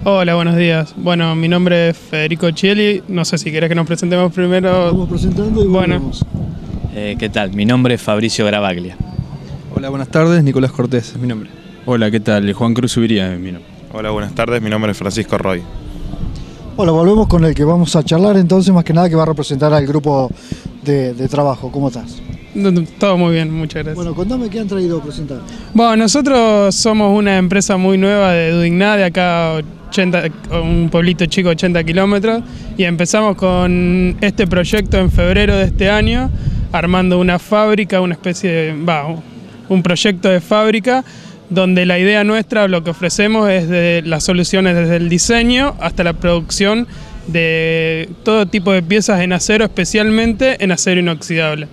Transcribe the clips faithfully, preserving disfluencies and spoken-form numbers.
Hola, buenos días. Bueno, mi nombre es Federico Chieli. No sé si querés que nos presentemos primero. Vamos presentando y bueno. volvemos. Eh, ¿Qué tal? Mi nombre es Fabricio Gravaglia. Hola, buenas tardes. Nicolás Cortés es mi nombre. Hola, ¿qué tal? Juan Cruz Subiría es mi nombre. Hola, buenas tardes. Mi nombre es Francisco Roy. Hola, volvemos con el que vamos a charlar entonces, más que nada que va a representar al grupo de, de trabajo. ¿Cómo estás? Todo muy bien, muchas gracias. Bueno, contame qué han traído a presentar. Bueno, nosotros somos una empresa muy nueva de Dudigná, de acá ochenta, un pueblito chico, ochenta kilómetros, y empezamos con este proyecto en febrero de este año, armando una fábrica, una especie de, va, un proyecto de fábrica, donde la idea nuestra, lo que ofrecemos es de las soluciones desde el diseño hasta la producción de todo tipo de piezas en acero, especialmente en acero inoxidable.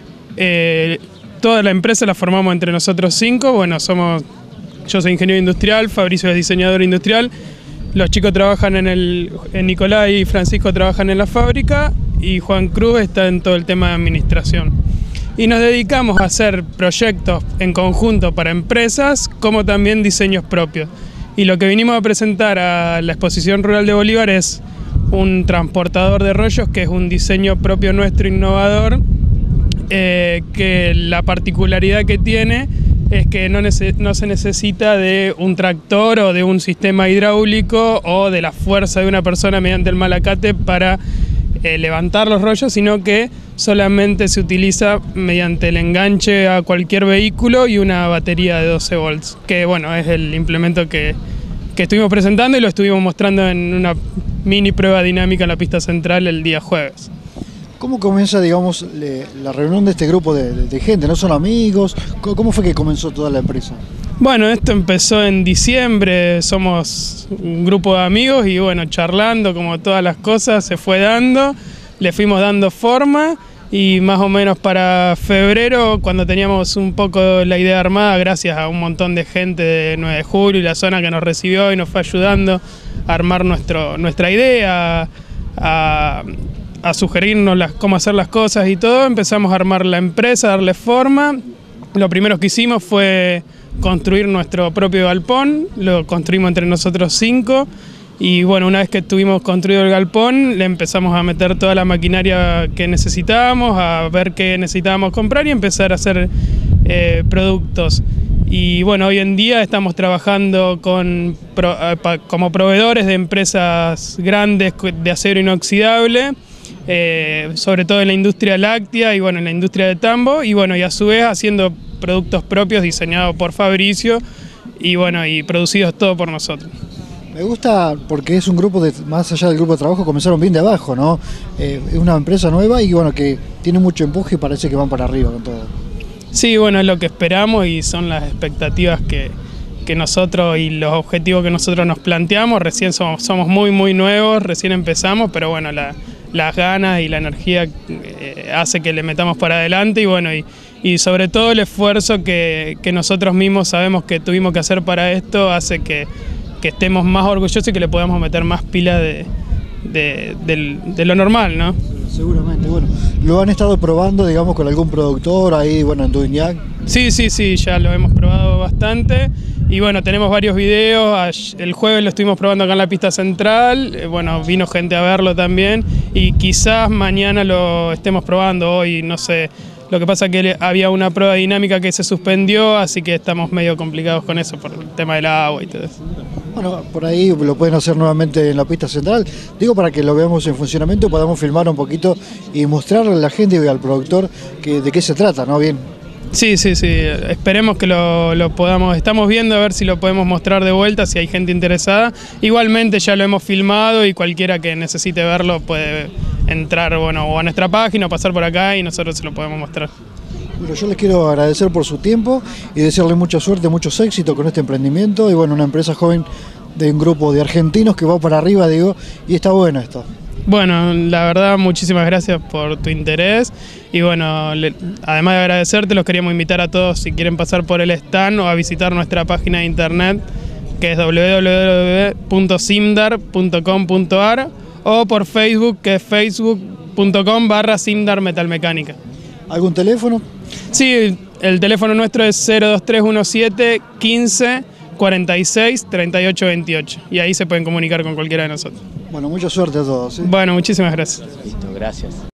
Eh, toda la empresa la formamos entre nosotros cinco. Bueno, somos, yo soy ingeniero industrial, Fabricio es diseñador industrial, los chicos trabajan en el, en Nicolás y Francisco trabajan en la fábrica y Juan Cruz está en todo el tema de administración. Y nos dedicamos a hacer proyectos en conjunto para empresas, como también diseños propios. Y lo que vinimos a presentar a la Exposición Rural de Bolívar es un transportador de rollos, que es un diseño propio nuestro, innovador, eh, que la particularidad que tiene es que no, no se necesita de un tractor o de un sistema hidráulico o de la fuerza de una persona mediante el malacate para eh, levantar los rollos, sino que solamente se utiliza mediante el enganche a cualquier vehículo y una batería de doce volts, que bueno, es el implemento que, que estuvimos presentando y lo estuvimos mostrando en una mini prueba dinámica en la pista central el día jueves. ¿Cómo comienza, digamos, le, la reunión de este grupo de, de, de gente? ¿No son amigos? ¿Cómo, ¿Cómo fue que comenzó toda la empresa? Bueno, esto empezó en diciembre, somos un grupo de amigos y bueno, charlando como todas las cosas se fue dando, le fuimos dando forma y más o menos para febrero, cuando teníamos un poco la idea armada, gracias a un montón de gente de nueve de julio y la zona que nos recibió y nos fue ayudando a armar nuestro, nuestra idea, a, a sugerirnos las, cómo hacer las cosas y todo, empezamos a armar la empresa, a darle forma. Lo primero que hicimos fue construir nuestro propio galpón, lo construimos entre nosotros cinco y bueno, una vez que tuvimos construido el galpón le empezamos a meter toda la maquinaria que necesitábamos, a ver qué necesitábamos comprar y empezar a hacer eh, productos. Y bueno, hoy en día estamos trabajando con, pro, como proveedores de empresas grandes de acero inoxidable, Eh, sobre todo en la industria láctea y bueno, en la industria de tambo, y bueno, y a su vez haciendo productos propios diseñados por Fabricio y bueno, y producidos todo por nosotros. Me gusta porque es un grupo, de, más allá del grupo de trabajo, comenzaron bien de abajo, ¿no? Eh, es una empresa nueva y bueno, que tiene mucho empuje y parece que van para arriba con todo. Sí, bueno, es lo que esperamos y son las expectativas que, que nosotros y los objetivos que nosotros nos planteamos. Recién somos, somos muy muy nuevos, recién empezamos, pero bueno, la las ganas y la energía eh, hace que le metamos para adelante y bueno, y, y sobre todo el esfuerzo que, que nosotros mismos sabemos que tuvimos que hacer para esto hace que, que estemos más orgullosos y que le podamos meter más pila de, de, de, de lo normal, ¿no? Seguramente, bueno, ¿lo han estado probando, digamos, con algún productor ahí, bueno, en Dudignac? Sí, sí, sí, ya lo hemos probado bastante y bueno, tenemos varios videos, el jueves lo estuvimos probando acá en la pista central, bueno, vino gente a verlo también y quizás mañana lo estemos probando, hoy no sé, lo que pasa es que había una prueba dinámica que se suspendió, así que estamos medio complicados con eso por el tema del agua y todo eso. Bueno, por ahí lo pueden hacer nuevamente en la pista central, digo para que lo veamos en funcionamiento, podamos filmar un poquito y mostrarle a la gente y al productor que, de qué se trata, ¿no? Bien. Sí, sí, sí, esperemos que lo, lo podamos, estamos viendo a ver si lo podemos mostrar de vuelta, si hay gente interesada. Igualmente ya lo hemos filmado y cualquiera que necesite verlo puede entrar, bueno, o a nuestra página o pasar por acá y nosotros se lo podemos mostrar. Bueno, yo les quiero agradecer por su tiempo y desearles mucha suerte, muchos éxitos con este emprendimiento y bueno, una empresa joven de un grupo de argentinos que va para arriba, digo, y está bueno esto. Bueno, la verdad, muchísimas gracias por tu interés y bueno, le, además de agradecerte, los queríamos invitar a todos si quieren pasar por el stand o a visitar nuestra página de internet que es doble u doble u doble u punto simdar punto com punto a r o por Facebook que es facebook punto com barra simdar metalmecánica. ¿Algún teléfono? Sí, el teléfono nuestro es cero dos tres uno siete quince cuarenta y seis, treinta y ocho, veintiocho. Y ahí se pueden comunicar con cualquiera de nosotros. Bueno, mucha suerte a todos. ¿sí? Bueno, muchísimas gracias. Listo, gracias.